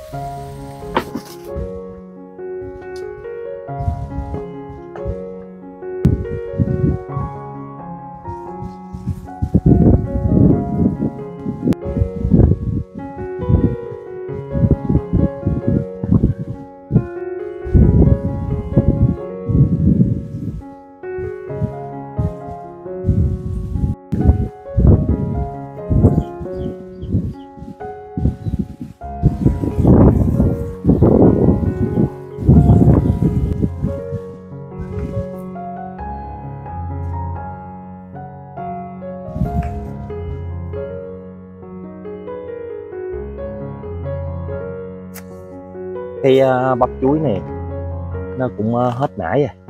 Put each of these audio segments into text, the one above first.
Cái bắp chuối này nó cũng hết nải rồi.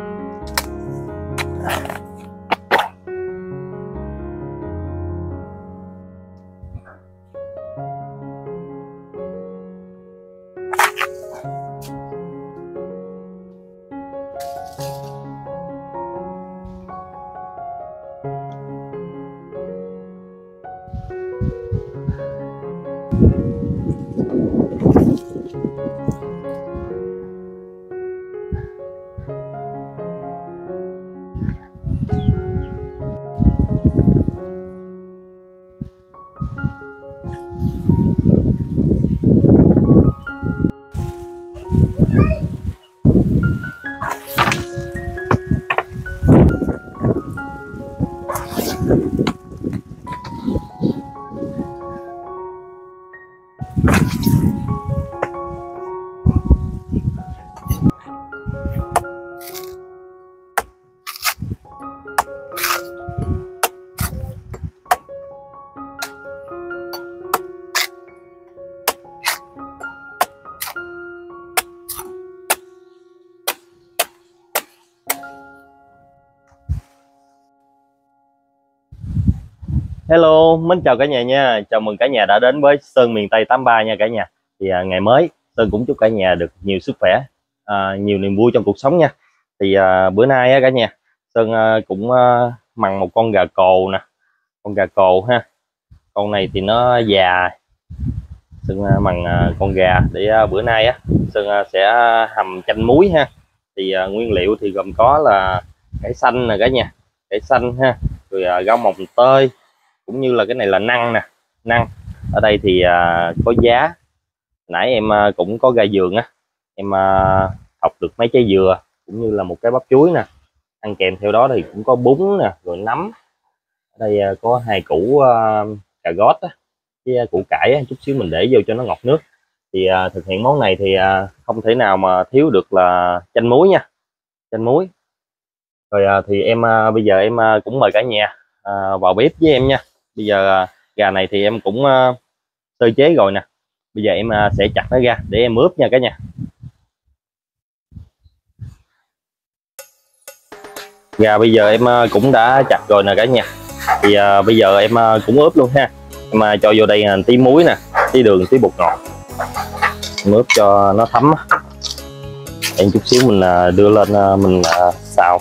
Hello, mến chào cả nhà nha. Chào mừng cả nhà đã đến với Sơn miền Tây 83 nha cả nhà. Thì ngày mới Sơn cũng chúc cả nhà được nhiều sức khỏe, nhiều niềm vui trong cuộc sống nha. Thì bữa nay á cả nhà, Sơn cũng mần một con gà cồ nè. Con gà cồ ha. Con này thì nó già. Sơn mần con gà để bữa nay á Sơn sẽ hầm chanh muối ha. Thì nguyên liệu thì gồm có là cải xanh nè cả nhà, cải xanh ha, rồi rau mồng tơi, cũng như là cái này là năng nè, năng. Ở đây thì có giá. Nãy em cũng có ra vườn á, em học được mấy trái dừa cũng như là một cái bắp chuối nè. Ăn kèm theo đó thì cũng có bún nè, rồi nấm. Ở đây có 2 củ cà rốt á, với củ cải á, chút xíu mình để vô cho nó ngọt nước. Thì thực hiện món này thì không thể nào mà thiếu được là chanh muối nha, chanh muối. Rồi thì em bây giờ em cũng mời cả nhà vào bếp với em nha. Bây giờ gà này thì em cũng sơ chế rồi nè. Bây giờ em sẽ chặt nó ra để em ướp nha cả nhà. Gà bây giờ em cũng đã chặt rồi nè cả nhà. Thì bây giờ em cũng ướp luôn ha. Em cho vô đây tí muối nè, tí đường, tí bột ngọt. Em ướp cho nó thấm. Em chút xíu mình đưa lên mình xào.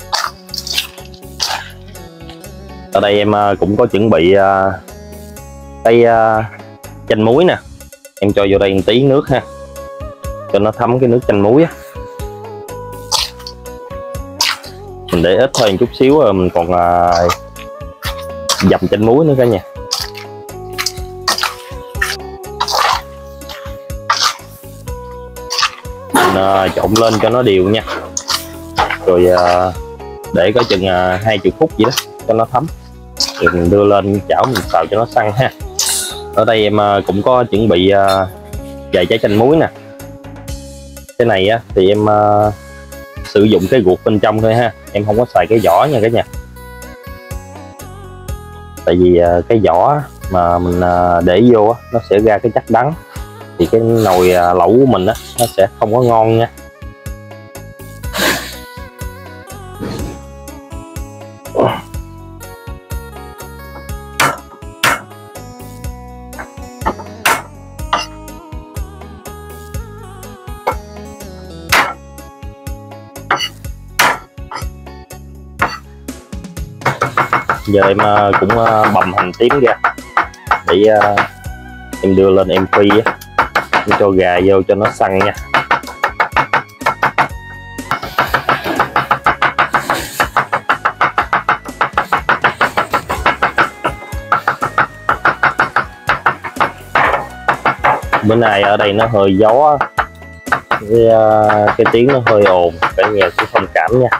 Ở đây em cũng có chuẩn bị cái chanh muối nè. Em cho vô đây một tí nước ha, cho nó thấm cái nước chanh muối á. Mình để ít thôi, một chút xíu rồi mình còn dầm chanh muối nữa cả nhà. Mình trộn lên cho nó đều nha. Rồi để có chừng 20 phút vậy đó cho nó thấm. Rồi mình đưa lên chảo mình xào cho nó săn ha. Ở đây em cũng có chuẩn bị vài trái chanh muối nè. Cái này á thì em sử dụng cái ruột bên trong thôi ha, em không có xài cái vỏ nha cả nhà. Tại vì cái vỏ mà mình để vô á, nó sẽ ra cái chất đắng, thì cái nồi lẩu của mình á nó sẽ không có ngon nha. Giờ em cũng bầm hành tím ra để em đưa lên em phi á. Cho gà vô cho nó săn nha. Bữa nay ở đây nó hơi gió, cái tiếng nó hơi ồn, cả nhà cũng thông cảm nha.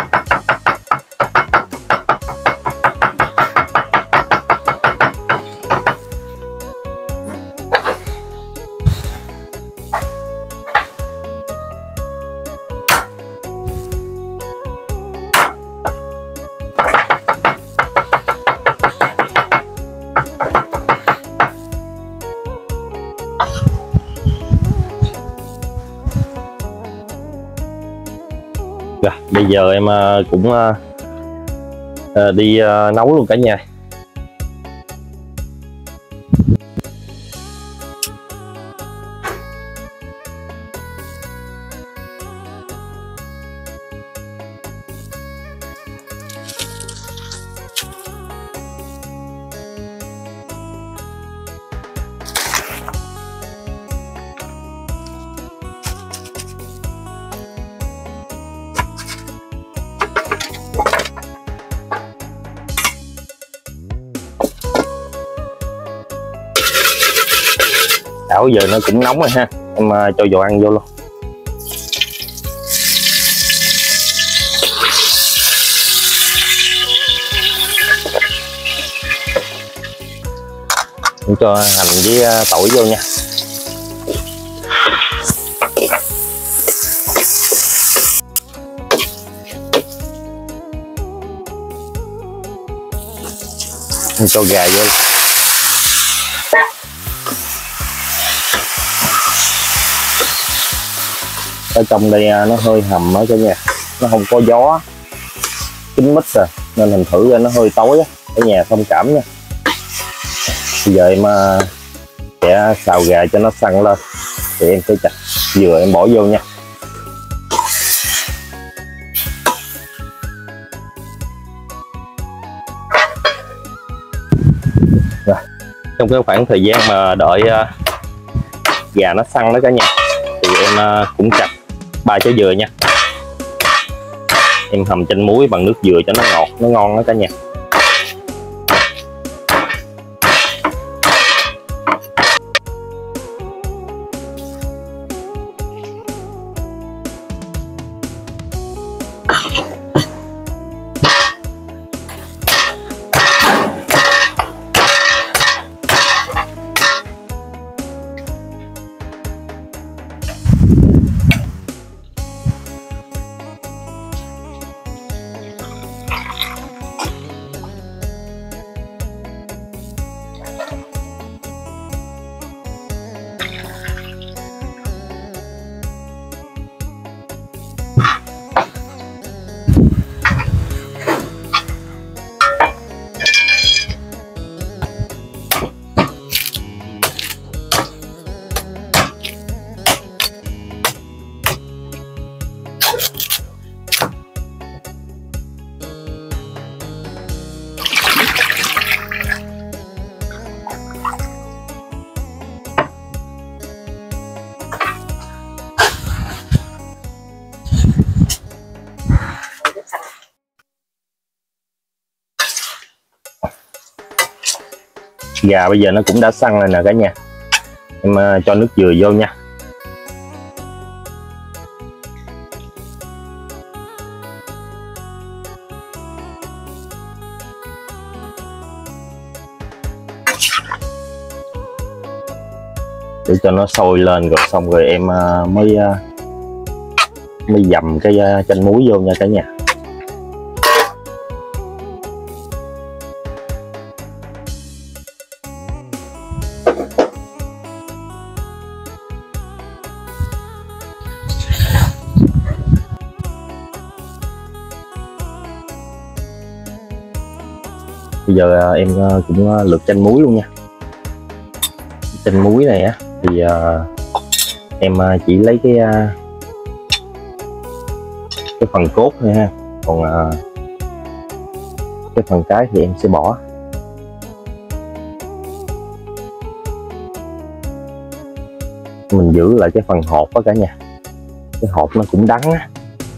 Rồi, bây giờ em cũng đi nấu luôn cả nhà. Chảo giờ nó cũng nóng rồi ha, em cho dầu ăn vô luôn. Em cho hành với tỏi vô nha. Em cho gà vô. Ở trong đây nó hơi hầm ở cả nhà, nó không có gió, kín mít rồi nên thành thử ra nó hơi tối á, ở nhà thông cảm nha. Bây giờ em sẽ xào gà cho nó săn lên thì em sẽ chặt dừa em bỏ vô nha. Rồi, trong cái khoảng thời gian mà đợi gà nó săn đó cả nhà thì em cũng chặt 3 trái dừa nha. Em hầm chanh muối bằng nước dừa cho nó ngọt, nó ngon đó cả nhà. Gà bây giờ nó cũng đã săn rồi nè cả nhà. Em cho nước dừa vô nha. Để cho nó sôi lên rồi xong rồi em mới dầm cái chanh muối vô nha cả nhà. Bây giờ em cũng lượt chanh muối luôn nha. Chanh muối này á thì em chỉ lấy cái phần cốt thôi ha, còn cái phần cái thì em sẽ bỏ. mình giữ lại cái phần hột đó cả nhà, cái hột nó cũng đắng á.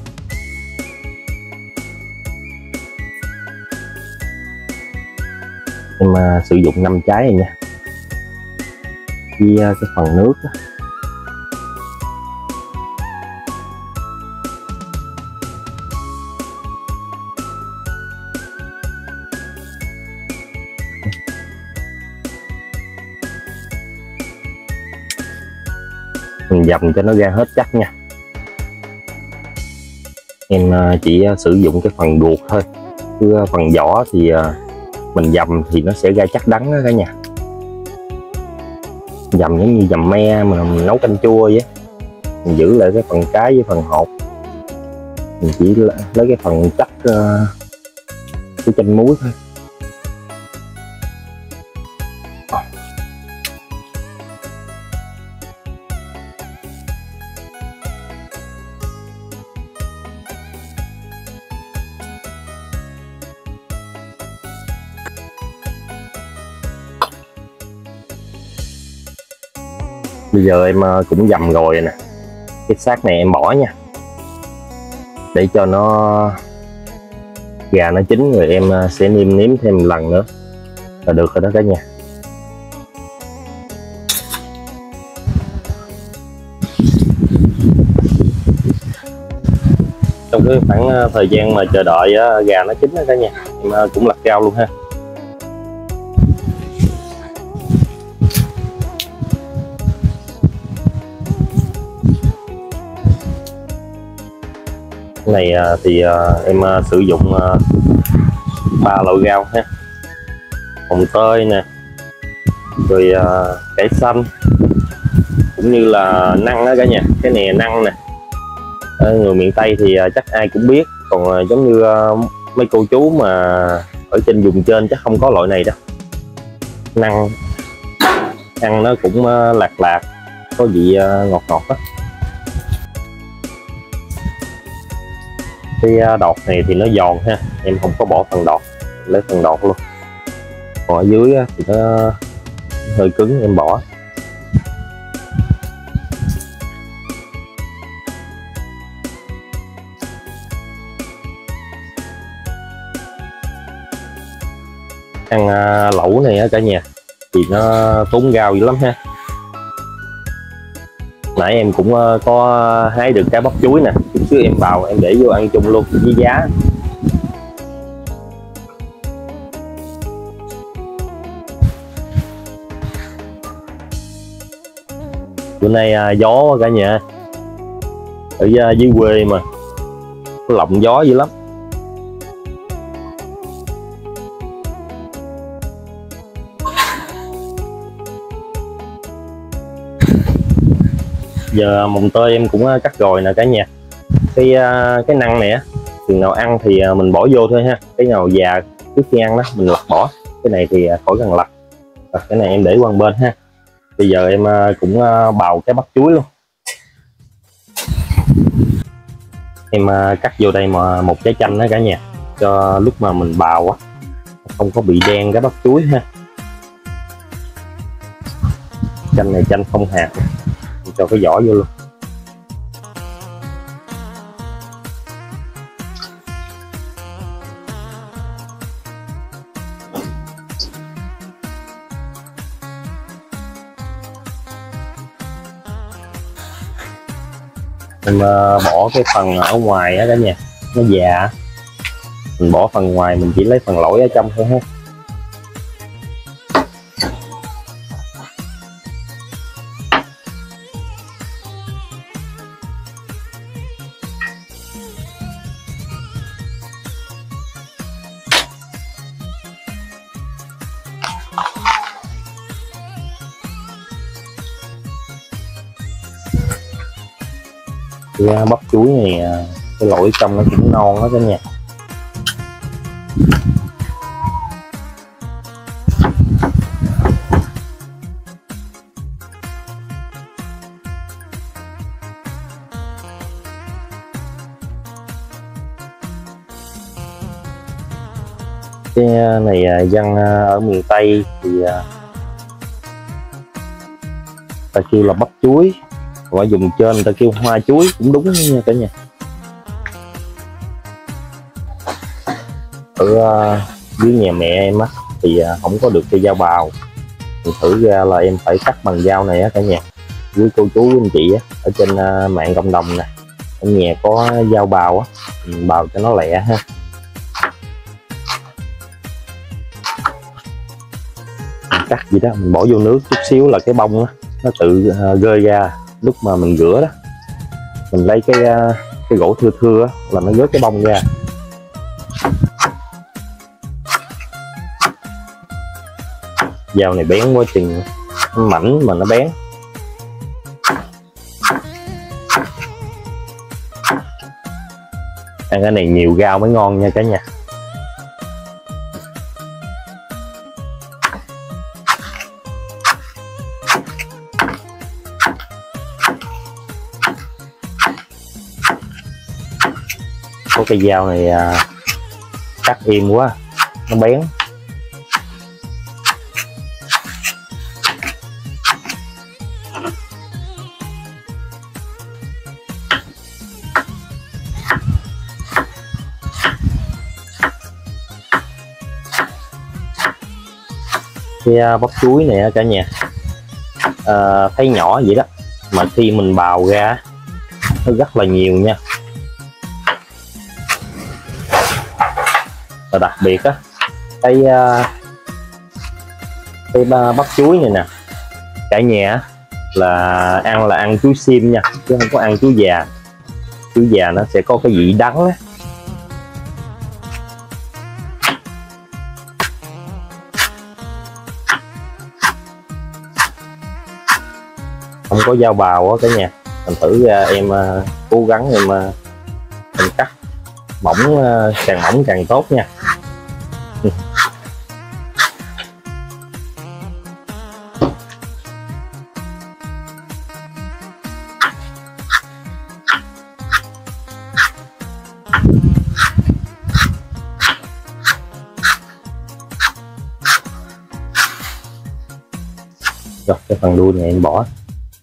Em sử dụng 5 trái này nha, với cái phần nước đó. Mình dầm cho nó ra hết chắc nha. Em chỉ sử dụng cái phần ruột thôi, chứ phần vỏ thì mình dầm thì nó sẽ ra chắc đắng đó cả nhà. Dầm giống như dầm me mà mình nấu canh chua vậy, mình giữ lại cái phần trái với phần hột, mình chỉ lấy cái phần chắc cái chanh muối thôi. Bây giờ em cũng dầm rồi nè, cái xác này em bỏ nha, để cho nó gà nó chín rồi em sẽ nêm thêm một lần nữa là được rồi đó cả nhà. Trong cái khoảng thời gian mà chờ đợi gà nó chín đó cả nhà, em cũng lặt rau luôn ha. Cái này thì em sử dụng 3 loại rau ha, hồng tơi nè, rồi cải xanh, cũng như là năng đó cả nhà. Cái này năng nè, người miền Tây thì chắc ai cũng biết, còn giống như mấy cô chú mà ở trên vùng trên chắc không có loại này đâu. Năng ăn nó cũng lạc lạc, có vị ngọt ngọt đó. Cái đọt này thì nó giòn ha, em không có bỏ phần đọt, lấy phần đọt luôn. Còn ở dưới thì nó hơi cứng, em bỏ. Ăn lẩu này á cả nhà thì nó tốn rau dữ lắm ha. Nãy em cũng có hái được trái bắp chuối nè, chút xíu em bào em để vô ăn chung luôn với giá. Bữa nay gió cả nhà, ở dưới quê mà có lộng gió dữ lắm. Giờ mồng tơi em cũng cắt rồi nè cả nhà. Cái năng này á, chừng nào ăn thì mình bỏ vô thôi ha, cái nào già trước khi ăn đó mình lặt bỏ, cái này thì khỏi cần lặt. Cái này em để qua một bên ha. Bây giờ em cũng bào cái bắp chuối luôn. Em cắt vô đây mà một trái chanh đó cả nhà, cho lúc mà mình bào á không có bị đen cái bắp chuối ha. Chanh này chanh không hạt, cho cái vỏ vô luôn. Em bỏ cái phần ở ngoài á cả nhà, nó già, mình bỏ phần ngoài, mình chỉ lấy phần lỗi ở trong thôi ha. Cái bắp chuối này cái lỗi trong nó cũng non đó cả nhà. Cái này dân ở miền Tây thì ta kêu là bắp chuối, còn ở vùng trên người ta kêu hoa chuối cũng đúng nha cả nhà. Ở dưới nhà mẹ em á thì không có được cây dao bào, mình thử ra là em phải cắt bằng dao này á cả nhà. Với cô chú anh chị á, ở trên mạng cộng đồng nè, ở nhà có dao bào á, mình bào cho nó lẹ ha. Mình cắt gì đó mình bỏ vô nước chút xíu là cái bông á nó tự rơi ra. Lúc mà mình rửa đó, mình lấy cái gỗ thưa thưa á, là nó rớt cái bông ra. Dao này bén quá chừng, nó mảnh mà nó bén. Ăn cái này nhiều rau mới ngon nha cả nhà. Có cây dao này cắt im quá, nó bén. Cái bắp chuối này cả nhà, thấy nhỏ vậy đó mà khi mình bào ra nó rất là nhiều nha. Và đặc biệt á, cái bắp chuối này nè cả nhà, là ăn chuối xiêm nha, chứ không có ăn chuối già. Chuối già nó sẽ có cái vị đắng á. Không có dao bào á cả nhà, mình thử ra em cố gắng em cắt mỏng, càng mỏng càng tốt nha. Rồi cái phần đuôi này em bỏ.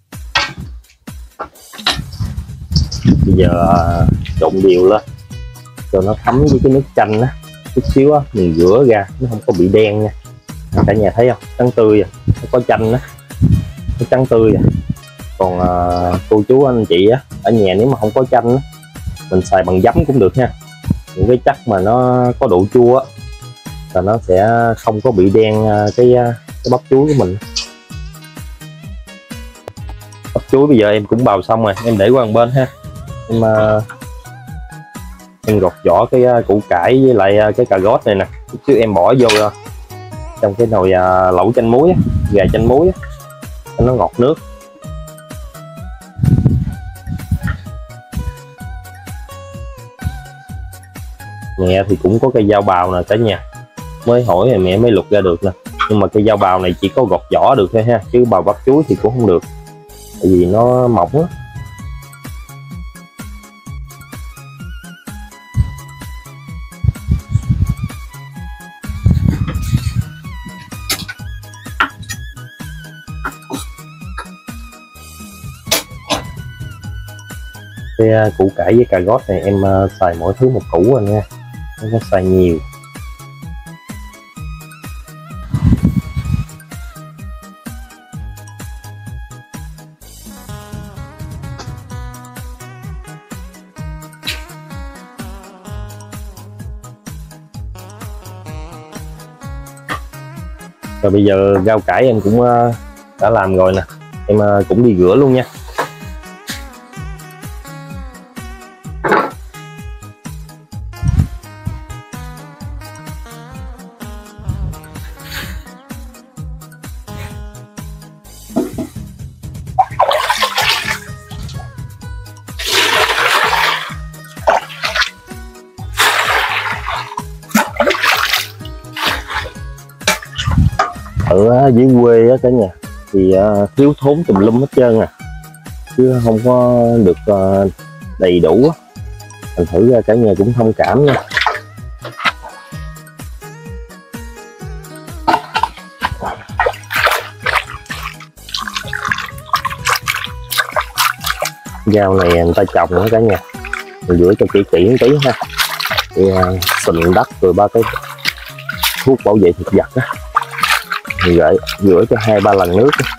Bây giờ trộn đều lên cho nó thấm với cái nước chanh á, chút xíu á mình rửa ra nó không có bị đen nha. Cả nhà thấy không, trắng tươi à, nó có chanh á, nó trắng tươi à. Còn cô chú anh chị á ở nhà nếu mà không có chanh á, mình xài bằng giấm cũng được nha. Những cái chất mà nó có độ chua á là nó sẽ không có bị đen cái bắp chuối của mình. Bắp chuối bây giờ em cũng bào xong rồi, em để qua một bên ha. Em gọt vỏ cái củ cải với lại cái cà rốt này nè, chút xíu em bỏ vô trong cái nồi lẩu chanh muối á, gà chanh muối á, cho nó ngọt nước. Mẹ thì cũng có cây dao bào nè cả nhà, mới hỏi rồi mẹ mới lục ra được nè, nhưng mà cây dao bào này chỉ có gọt vỏ được thôi ha, chứ bào bắp chuối thì cũng không được, tại vì nó mỏng á. Cái củ cải với cà rốt này em xài mỗi thứ một củ rồi nha, không có xài nhiều. Rồi bây giờ rau cải em cũng đã làm rồi nè, em cũng đi rửa luôn nha. Ở dưới quê á cả nhà thì thiếu thốn tùm lum hết trơn à, chứ không có được đầy đủ á. Thành thử ra cả nhà cũng thông cảm nha. Rau này người ta trồng đó cả nhà, mình rửa cho kỹ kỹ một tí ha, thì sình đất rồi ba cái thuốc bảo vệ thực vật á, mình rửa cho 2-3 lần nước đó.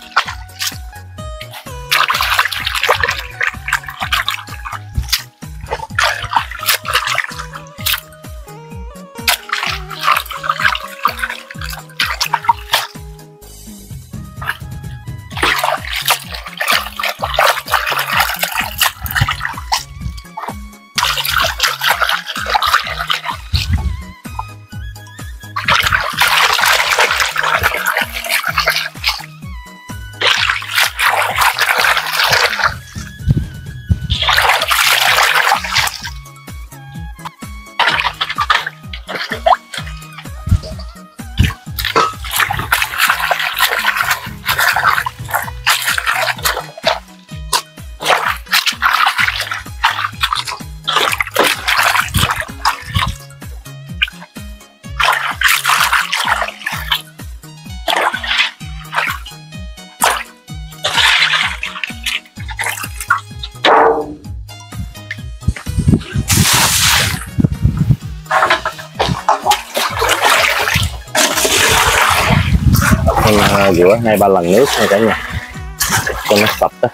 Rửa 2-3 lần nước nha cả nhà cho nó sạch đó.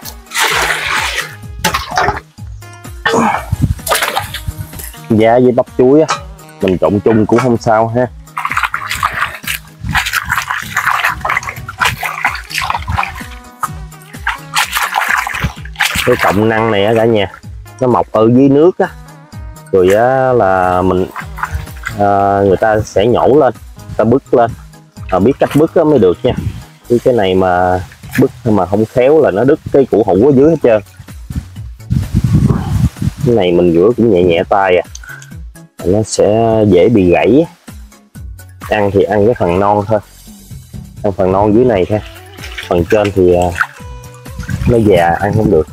Giá với bắp chuối á, mình trộn chung cũng không sao ha. Cái cọng năng này á cả nhà, nó mọc ở dưới nước á, rồi á là mình người ta sẽ nhổ lên, ta bứt lên, biết cách bứt mới được nha. Cái này mà bứt mà không khéo là nó đứt cái củ hủ ở dưới hết trơn. Cái này mình rửa cũng nhẹ nhẹ tay à, nó sẽ dễ bị gãy. Ăn thì ăn cái phần non thôi, ăn phần non dưới này thôi, phần trên thì nó già ăn không được.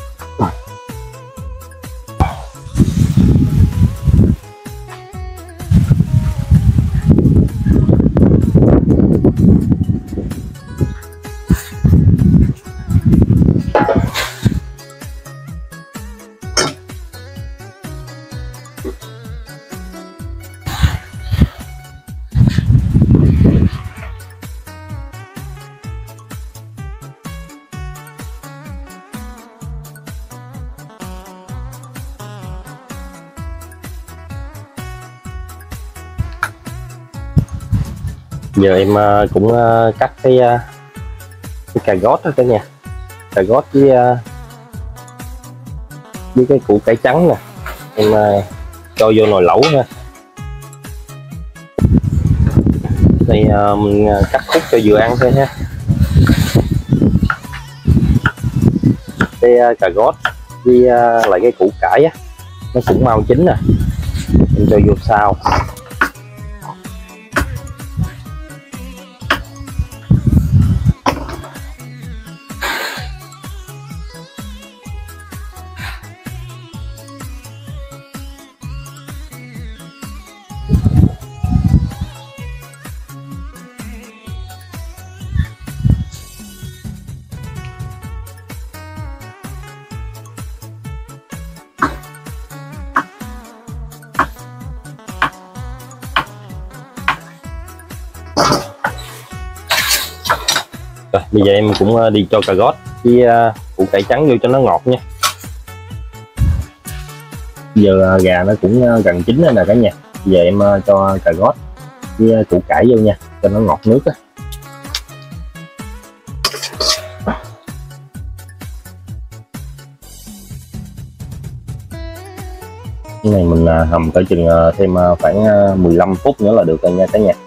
Giờ em cũng cắt cái cà rốt đó cả nhà, cà rốt với cái củ cải trắng nè, em cho vô nồi lẩu ha. Đây mình cắt khúc cho vừa ăn thôi ha. Cái cà rốt với lại cái củ cải á, nó cũng mau chín nè, em cho vô sau. Rồi, bây giờ em cũng đi cho cà rốt với củ cải trắng vô cho nó ngọt nha. Giờ gà nó cũng gần chín rồi nè cả nhà. Giờ em cho cà rốt với củ cải vô nha, cho nó ngọt nước á. Cái này mình hầm cỡ chừng thêm khoảng 15 phút nữa là được rồi nha cả nhà.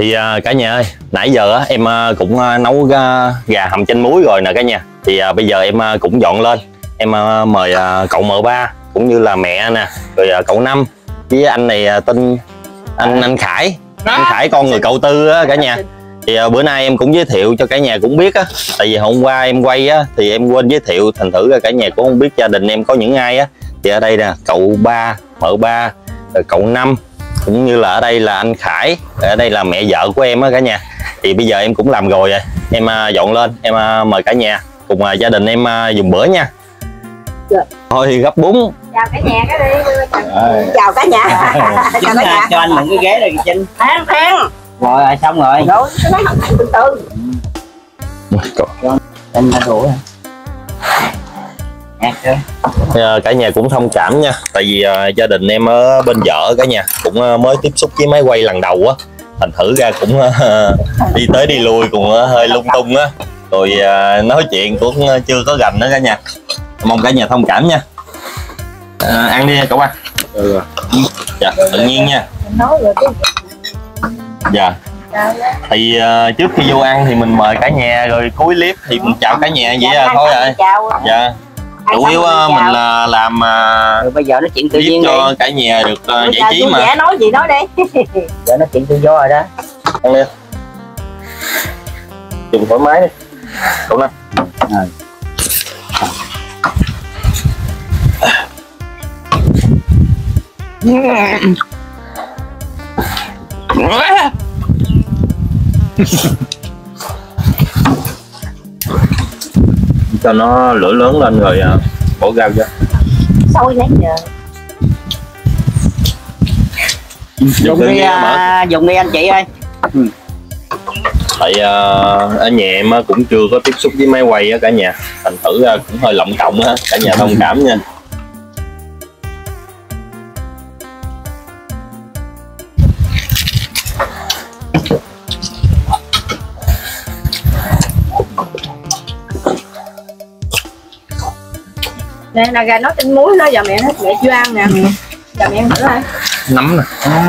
Thì cả nhà ơi, nãy giờ em cũng nấu gà hầm chanh muối rồi nè cả nhà. Thì bây giờ em cũng dọn lên. Em mời cậu M3 cũng như là mẹ nè, rồi cậu Năm với anh này tên anh Khải. Anh Khải con người cậu Tư á cả nhà. Thì bữa nay em cũng giới thiệu cho cả nhà cũng biết á. Tại vì hôm qua em quay á thì em quên giới thiệu, thành thử ra cả nhà cũng không biết gia đình em có những ai á. Thì ở đây nè, cậu M3, rồi cậu Năm, cũng như là ở đây là anh Khải, ở đây là mẹ vợ của em á cả nhà. Thì bây giờ em cũng làm rồi, em dọn lên, em mời cả nhà cùng gia đình em dùng bữa nha. Thôi gấp bún. Chào cả nhà cái đi. Chào cả nhà. Chào cả nhà. Cho anh mượn cái ghế này Trinh. Ăn. Rồi xong rồi. Rồi, cái đó học từ từ. Anh đã đủ rồi. Cả nhà cũng thông cảm nha, tại vì gia đình em ở bên vợ cả nhà cũng mới tiếp xúc với máy quay lần đầu á, thành thử ra cũng đi tới đi lui cũng hơi lung tung á, rồi nói chuyện cũng chưa có rành nữa cả nhà, mong cả nhà thông cảm nha. Ăn đi cậu ăn. Dạ tự nhiên nha. Nói rồi chứ. Dạ. Thì trước khi vô ăn thì mình mời cả nhà, rồi cuối clip thì mình chào cả nhà vậy là thôi rồi. Dạ. Chủ yếu mình là làm rồi bây giờ nói chuyện tự nhiên cho cả nhà được giải trí mà. Nói gì nói đi. Giờ nói chuyện tự do rồi đó. Ăn đi. Dùng thoải mái đi. Cậu Năm. Cho nó lửa lớn lên rồi bỏ rau cho. Sôi nãy giờ. Dùng đi anh chị ơi. Tại ở nhà em cũng chưa có tiếp xúc với máy quay á cả nhà, thành thử ra cũng hơi lộng cộng á, cả nhà thông cảm nha. Nè là gà nấu chanh muối đó, giờ mẹ chưa ăn nè. Giờ mẹ ăn thử coi. Nấm nè.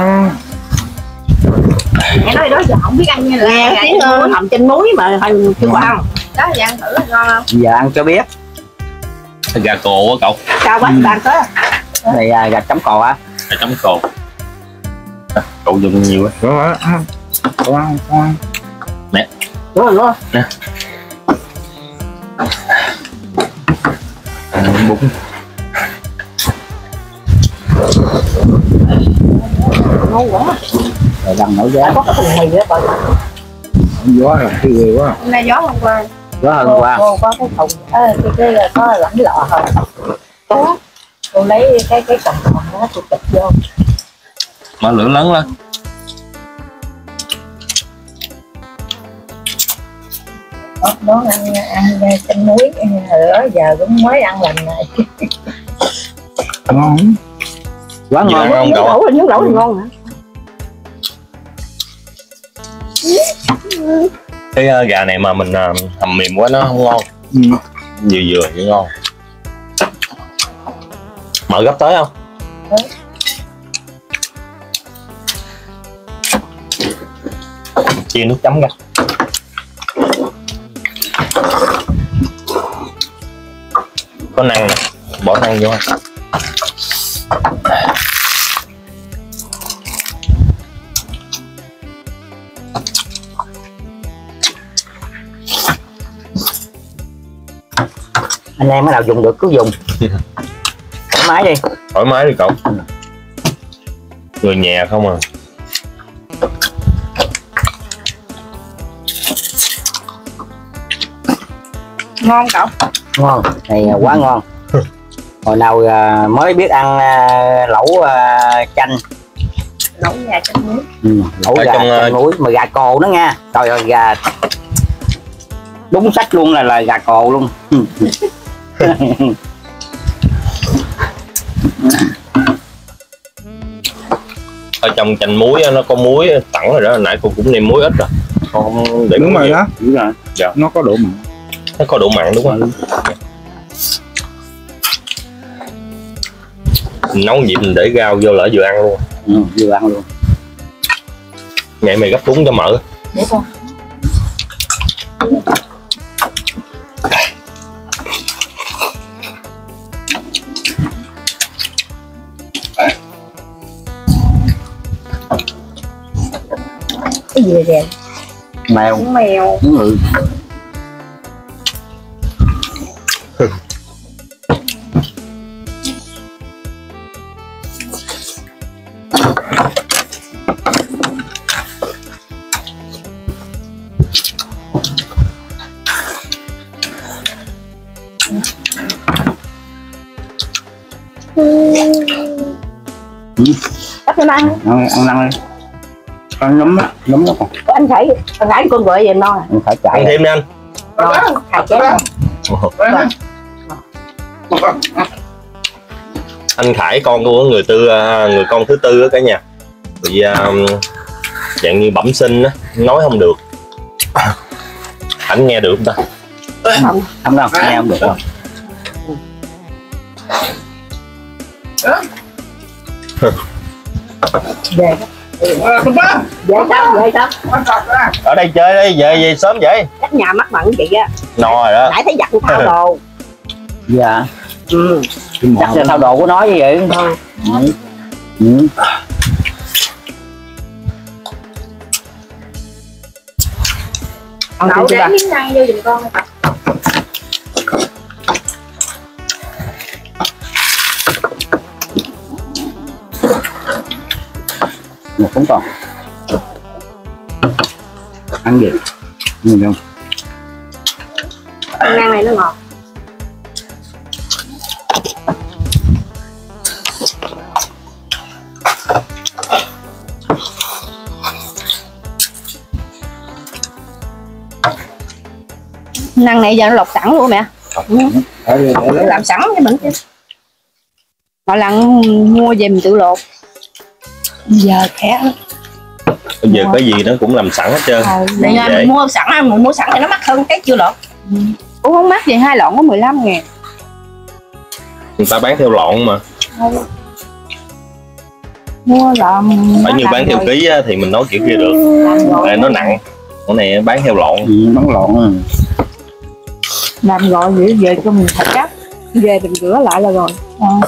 Mẹ nói đó giờ không biết ăn như là gà hầm chanh muối mà hồi chưa có ăn. Đó giờ ăn thử ngon không? Giờ ăn cho biết. Gà cồ á cậu. Sao quá bạn có. Này gà chấm cò á. Gà chấm cồ. Cậu dùng nhiều á. Nè. Đúng rồi. Nè. Bún. Ngon quá. Rồi lần nổi giá. Có cái thùng mì đó coi. Gió rồi, cái ghê quá. Hôm nay gió hôm qua. Gió hôm qua. Cô có cái thùng, cái có lãnh lọ không? Có. Cô lấy cái cọng đó thì chụp vô. Mở lửa lớn lên. Đó ăn chanh muối hồi đó giờ cũng mới ăn lần này. Ngon. Quá ngon. Ngon cậu. Nước lẩu thì ngon hả? Cái gà này mà mình hầm mềm quá nó không ngon. Vừa vừa vậy ngon. Mở gấp tới không? Chia nước chấm ra. Có năng nè, bỏ năng vô. Anh em mới nào dùng được cứ dùng. Thoải mái đi. Thoải mái đi cậu. Người nhà không à. Ngon cậu. Ngon, này quá ngon. Hồi nào mới biết ăn lẩu chanh. Lẩu gà chanh muối. Lẩu gà chanh muối mà gà cồ nữa nha. Trời ơi gà đúng sách luôn là gà cồ luôn. Ở trong chanh muối nó có muối tặng rồi đó, nãy cô cũng nêm muối ít rồi. Con không để đúng rồi đó. Đúng rồi. Dạ. Nó có độ mặn. Nó có độ mặn đúng không? Mình nấu gì mình để rau vô lỡ vừa ăn luôn. Vừa ăn luôn. Mẹ mày gấp cuốn cho mỡ. Để con. Cái gì vậy? Mèo. Mèo. Ừ. Bắt nó ăn. Ăn năn đi. Ăn nấm á, nấm đó còn. Anh phải con gọi về no. Anh phải chạy. Ăn thêm đi anh. Thầy chén. Anh Khải con của người con thứ tư á cả nhà, bị dạng như bẩm sinh á, nói không được. Anh nghe được không ta? Không đâu, nghe không được đâu. Về về sao Ở đây chơi đi, về sớm vậy. cách nhà mắc mặn chị á. No rồi đó. Nãy thấy giặt thao đồ. Dạ. Ừ. Chắc là thao đồ của nó như vậy. Ừ. Ừ. Đậu để miếng này vô giùm con. Một cũng còn. Ăn gì? Nhìn không? Ăn này nó ngọt. Năng này giờ nó lột sẵn luôn mẹ. Để làm sẵn cho mình chứ. Mọi lần mua về mình tự lột. Giờ khẽ. Bây giờ cái gì nó cũng làm sẵn hết trơn. Để nha, mình mua sẵn, mình mua sẵn thì nó mắc hơn cái chưa lột. Cũng không mắc vậy, 2 lọn có 15.000. Người ta bán theo lọn mà. Mua lọn Phải như bán theo ký á, thì mình nói kiểu kia được. Tại nó nặng. Cái này bán theo lọn. Bán lọn. Làm gọi vậy về cho mình thật chắc. Về mình rửa lại là rồi.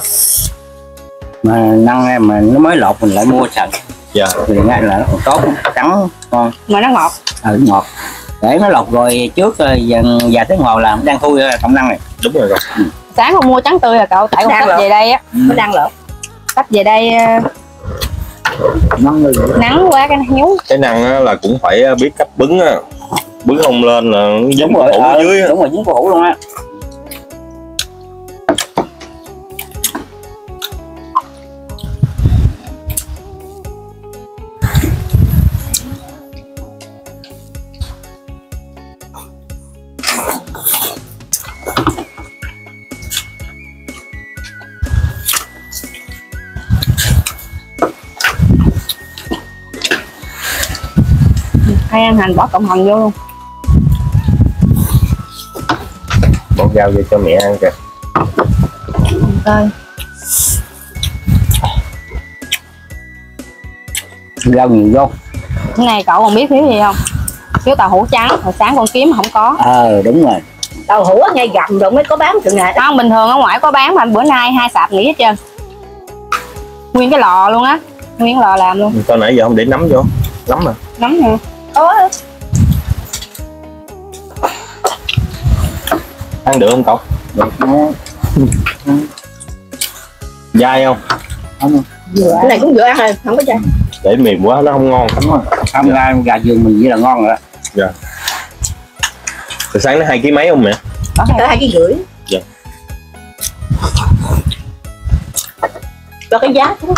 Mà năng em mà nó mới lột mình lại mua sẵn. Dạ. Thì ngay là nó tốt, trắng ngon. Mà nó ngọt. Ngọt. Để nó lột rồi trước vài tiếng ngồi là đang thui công năng này. Đúng rồi. Sáng không mua trắng tươi là cậu, tại con tách về đây á, nó đang lột. Tách về đây nắng quá cái nó héo. Cái năng á, là cũng phải biết cách bứng á. Bứng không lên là dính cổ hủ ở dưới á. Đúng rồi, dính cổ hủ luôn á. Hay ăn hành bỏ cộng hành vô luôn. Bỏ rau vô cho mẹ ăn kìa. Coi. Rau nhiều vô. Cái này cậu còn biết thiếu gì không? Thiếu tàu hũ trắng, hồi sáng con kiếm không có. Đúng rồi. Tàu hũ ở ngay gầm rồi mới có bán từ ngày. Không, bình thường ở ngoài có bán mà bữa nay 2 sạp nghỉ hết trơn. Nguyên cái lò luôn á, nguyên lò làm luôn. Sao nãy giờ không để nấm vô? Nấm mà. Nấm nè. Ăn được không cậu? Được. Dai không? Không. Cái này cũng vừa ăn rồi, không có dai. Để mềm quá nó không ngon. Đúng rồi. Không ra gà vườn mình vậy là ngon rồi đó. Dạ. Từ sáng nó 2 kg mấy không mẹ? Có 2,5 kg. Dạ. Cho cái giá đó.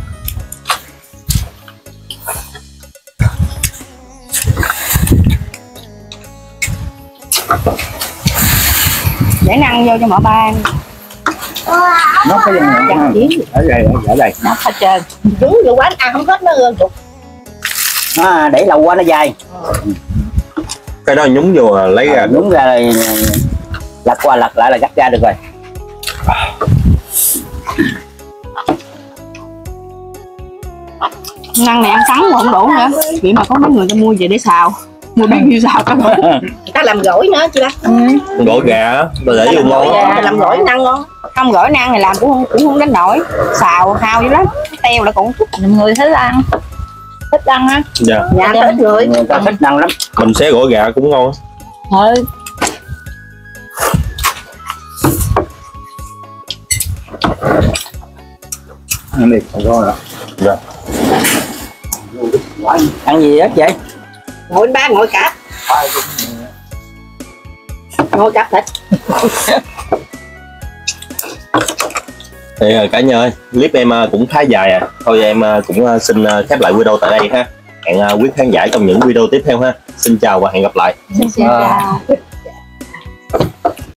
Để năng vô cho mở ban. Nó cái ở đây. Nó hết trơn. Trứng vô quán ăn không hết nó trục. Nó để lâu quá nó dai. Cái đó nhúng vô lấy ra. Nhúng ra rồi lật qua lật lại là gắt ra được rồi. Năng này ăn sắn mà không đủ nữa. Vậy mà có mấy người ta mua về để xào. Mua biết như sao ta. Ta làm gỏi nữa chị ba. Gỏi gà tôi để vô ngon. Ta làm gỏi năng ngon. Không, gỏi năng này làm cũng không đến nổi. Xào hao dữ lắm. Teo là cũng nhiều người thích ăn. Thích ăn á. Dạ. Dạ ít người. Người ta thích ăn lắm. Mình xé gỏi gà cũng ngon. Thôi. Ăn đi, không có rồi. Dạ. Ăn gì hết vậy? Ngồi ba ngồi cạp. Ngồi cạp thịt. Thì cả nhà ơi, clip em cũng khá dài à. Thôi em cũng xin khép lại video tại đây ha. Hẹn quý khán giả trong những video tiếp theo ha. Xin chào và hẹn gặp lại. Xin chào.